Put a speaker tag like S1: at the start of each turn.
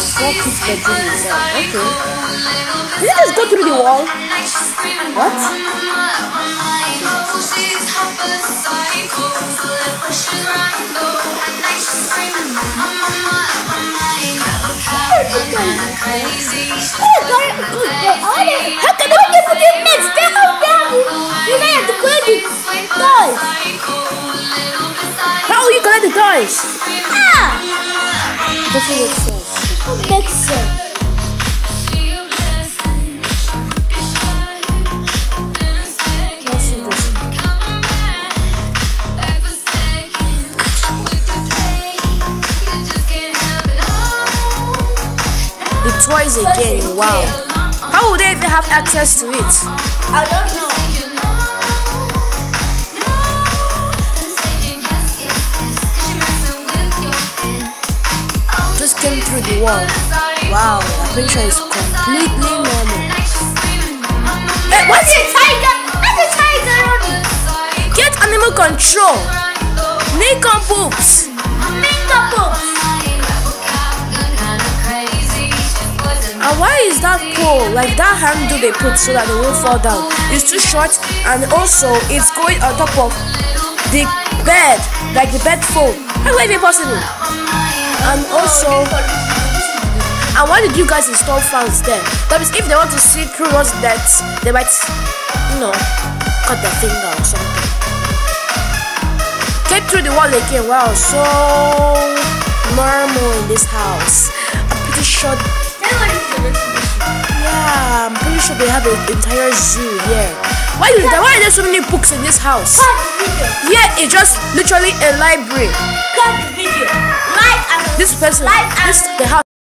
S1: 4 kids bedroom is there. Okay. Did you just go through the wall? What? How can I get to the next step? You may have to collect the toys. How will you collect the toys? Doesn't make sense. Makes sense. The toys again, wow. How would they even have access to it? I don't know. Just came through the wall. Wow, the picture is completely normal. Hey, what's a tiger? That's a tiger! Get animal control. Nico boobs. Nico boobs. And why is that pole, like that handle they put so that they won't fall down? It's too short, and also it's going on top of the bed, like the bed foam. How will it be possible? And also, and why did you guys install fans there? That means if they want to see through what's that, they might, cut their finger or something. Get through the wall again. Wow, so normal in this house. I'm pretty sure. Yeah, I'm pretty sure they have an entire zoo here. Why are there so many books in this house? Yeah, it's just literally a library. Cut the video. The house